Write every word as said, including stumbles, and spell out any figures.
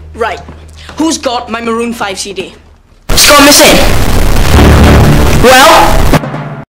Right. Who's got my Maroon five C D? It's gone missing. Well,